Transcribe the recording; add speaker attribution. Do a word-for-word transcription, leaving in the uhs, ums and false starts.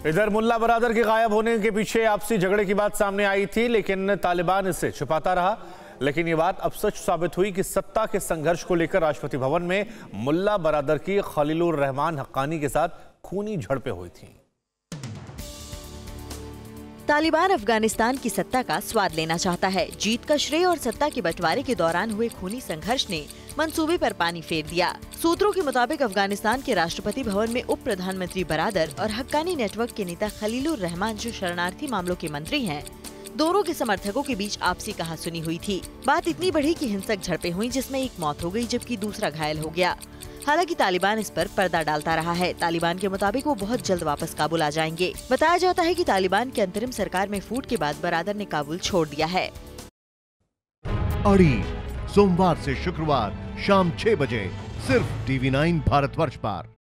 Speaker 1: इधर मुल्ला बरादर के गायब होने के पीछे आपसी झगड़े की बात सामने आई थी, लेकिन तालिबान इसे छुपाता रहा। लेकिन ये बात अब सच साबित हुई कि सत्ता के संघर्ष को लेकर राष्ट्रपति भवन में मुल्ला बरादर की खलीलुर रहमान हक्कानी के साथ खूनी झड़पें हुई थीं।
Speaker 2: तालिबान अफगानिस्तान की सत्ता का स्वाद लेना चाहता है। जीत का श्रेय और सत्ता के बंटवारे के दौरान हुए खूनी संघर्ष ने मंसूबे पर पानी फेर दिया। सूत्रों के मुताबिक अफगानिस्तान के राष्ट्रपति भवन में उप प्रधानमंत्री बरादर और हक्कानी नेटवर्क के नेता खलीलुर रहमान, जो शरणार्थी मामलों के मंत्री हैं, दोनों के समर्थकों के बीच आपसी कहासुनी हुई थी। बात इतनी बढ़ी कि हिंसक झड़पें हुई, जिसमें एक मौत हो गई जबकि दूसरा घायल हो गया। हालांकि तालिबान इस पर पर्दा डालता रहा है। तालिबान के मुताबिक वो बहुत जल्द वापस काबुल आ जाएंगे। बताया जाता है कि तालिबान की अंतरिम सरकार में फूट के बाद बरादर ने काबुल छोड़ दिया है।
Speaker 3: अड़ी सोमवार से शुक्रवार शाम छह बजे सिर्फ टीवी नाइन भारतवर्ष पर।